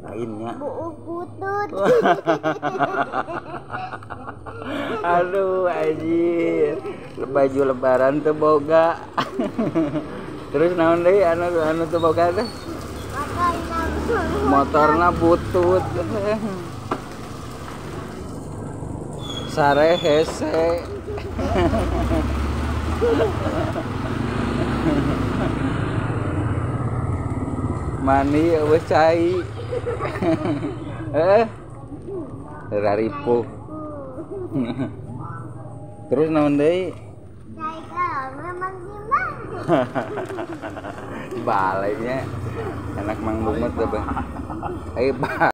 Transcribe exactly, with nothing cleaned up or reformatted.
lainnya. Buuk butut. Aduh anjir. Baju lebaran teu boga. Terus naon deui anu anu teu boga teh? Motorna butut. Sare hese. Mani eueuh cai. Eh. Raripuh. Terus naon deui? Cai kalau memang gimana? Balainya anak Mang Bungut teh, Bang. Ayo,